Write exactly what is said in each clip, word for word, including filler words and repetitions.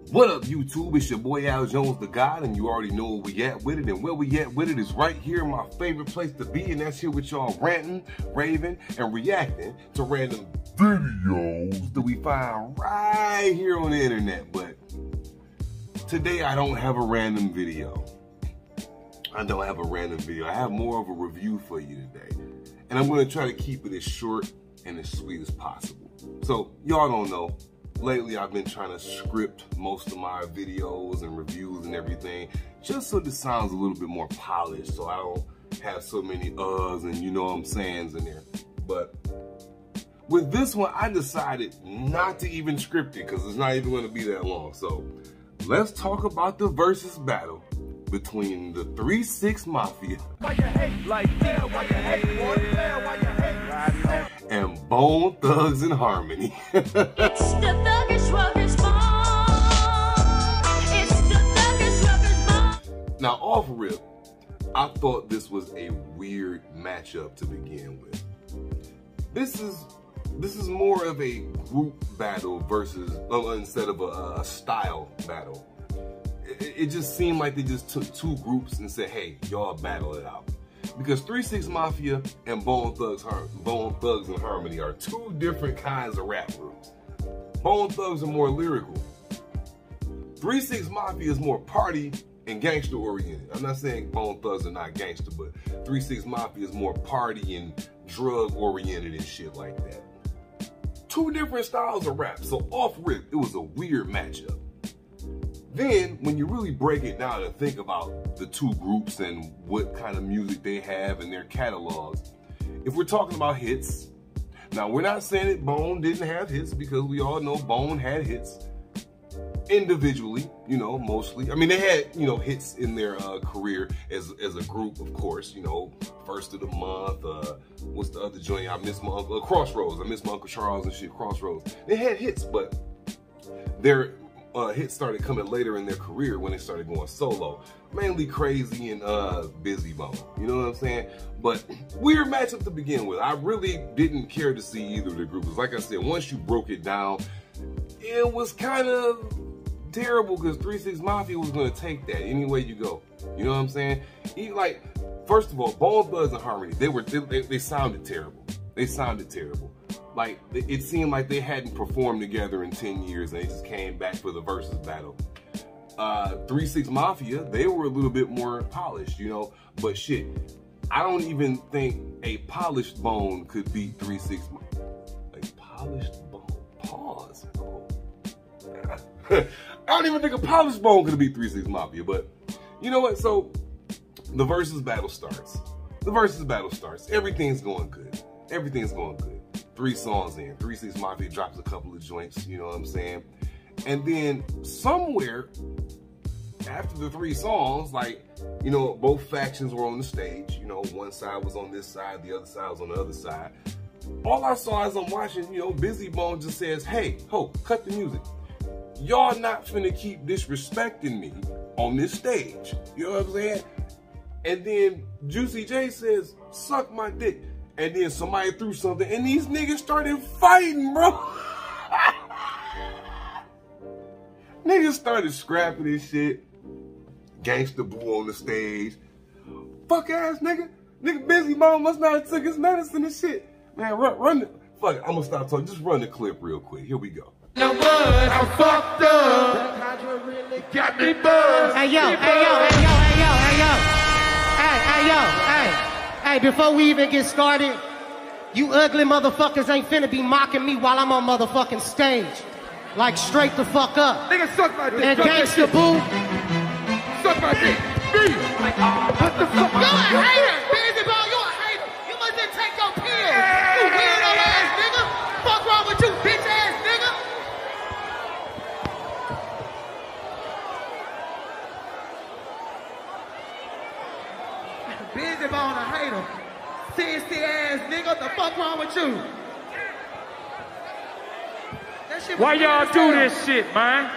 What up, YouTube? It's your boy Al Jones, the God, and you already know where we at with it. And where we at with it is right here, my favorite place to be, and that's here with y'all ranting, raving, and reacting to random videos that we find right here on the internet. But today I don't have a random video. I don't have a random video. I have more of a review for you today. And I'm going to try to keep it as short and as sweet as possible. So, y'all don't know. Lately, I've been trying to script most of my videos and reviews and everything, just so this sounds a little bit more polished, so I don't have so many uhs and you know what I'm sayings in there. But with this one, I decided not to even script it because it's not even going to be that long. So let's talk about the versus battle between the three six Mafia why you hate like that? Why you hate, boy? Why you hate? And Bone Thugs and Harmony. It's the Thuggish Ruggish Bone. It's the Thuggish Ruggish Bone. Now, off rip, I thought this was a weird matchup to begin with. This is this is more of a group battle versus uh, instead of a, a style battle. It, it just seemed like they just took two groups and said, "Hey, y'all battle it out." Because three six Mafia and Bone Thugs, Bone Thugs and Harmony are two different kinds of rap groups. Bone Thugs are more lyrical. three six Mafia is more party and gangster oriented. I'm not saying Bone Thugs are not gangster, but three six Mafia is more party and drug oriented and shit like that. Two different styles of rap, so off rip, it was a weird matchup. Then, when you really break it down and think about the two groups and what kind of music they have in their catalogs, if we're talking about hits, now we're not saying that Bone didn't have hits because we all know Bone had hits individually, you know, mostly. I mean, they had, you know, hits in their uh, career as, as a group, of course, you know, First of the Month, uh, what's the other joint? I miss my Uncle, uh, Crossroads. I miss my Uncle Charles and shit, Crossroads. They had hits, but they're Uh, hits started coming later in their career when they started going solo. Mainly Crazy and uh, Bizzy Bone. You know what I'm saying? But weird matchup to begin with. I really didn't care to see either of the groups. Like I said, once you broke it down, it was kind of terrible because three six Mafia was going to take that any way you go. You know what I'm saying? He, like, first of all, Bone Thugs and Harmony, they were they, they sounded terrible. They sounded terrible. Like, it seemed like they hadn't performed together in ten years and they just came back for the versus battle. Uh, three six Mafia, they were a little bit more polished, you know, but shit, I don't even think a polished Bone could beat three six. A polished Bone? Pause. Oh. I don't even think a polished Bone could beat three six Mafia, but you know what? So, the versus battle starts. The versus battle starts. Everything's going good. Everything's going good. Three songs in. three six Mafia drops a couple of joints, you know what I'm saying? And then somewhere after the three songs, like, you know, both factions were on the stage. You know, one side was on this side, the other side was on the other side. All I saw as I'm watching, you know, Bizzy Bone just says, "Hey, ho, cut the music. Y'all not finna keep disrespecting me on this stage." You know what I'm saying? And then Juicy J says, "Suck my dick." And then somebody threw something, and these niggas started fighting, bro. Niggas started scrapping this shit. Gangsta Boo on the stage. Fuck ass nigga. Nigga Bizzy Bone must not have took his medicine and shit. Man, run, run the, fuck it, I'm gonna stop talking. Just run the clip real quick. Here we go. No buzz, I'm fucked up. Really got me buzzed. Hey yo, hey yo, hey yo, hey yo, hey yo. Hey, hey yo, hey. Hey, before we even get started, you ugly motherfuckers ain't finna be mocking me while I'm on motherfucking stage. Like, straight the fuck up. Nigga, suck my dick. And Gangsta Boo. Suck my dick. Me. Like, oh, what the fuck? You a hater. Bizzy Bone, you a hater. You must just take your pills. You weirdo ass nigga. Fuck wrong with you, bitch ass nigga. Bizzy Bone, a hater. Sissy ass nigga, the fuck wrong with you? Why y'all do this shit, man?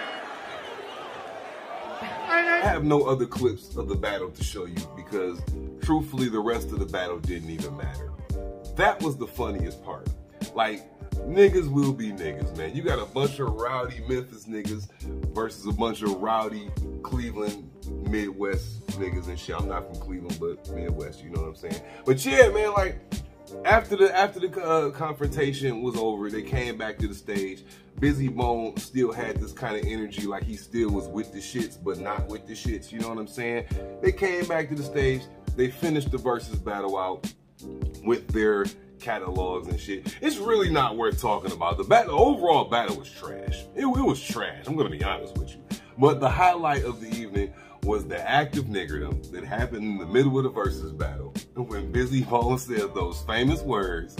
I have no other clips of the battle to show you because, truthfully, the rest of the battle didn't even matter. That was the funniest part. Like, niggas will be niggas, man. You got a bunch of rowdy Memphis niggas versus a bunch of rowdy Cleveland, Midwest niggas and shit. I'm not from Cleveland, but Midwest, you know what I'm saying? But yeah, man, like, after the after the uh, confrontation was over, they came back to the stage. Bizzy Bone still had this kind of energy, like he still was with the shits, but not with the shits, you know what I'm saying? They came back to the stage. They finished the versus battle out with their catalogs and shit. It's really not worth talking about. The battle, the overall battle was trash. It, it was trash. I'm gonna be honest with you. But the highlight of the evening was the act of niggerdom that happened in the middle of the versus battle. And when Bizzy Bone said those famous words,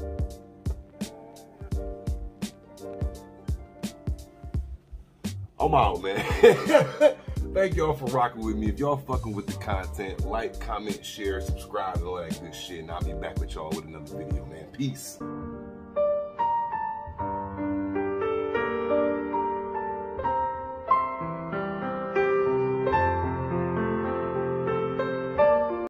I'm out, man. Thank y'all for rocking with me. If y'all fucking with the content, like, comment, share, subscribe, and all that good shit. And I'll be back with y'all with another video, man. Peace.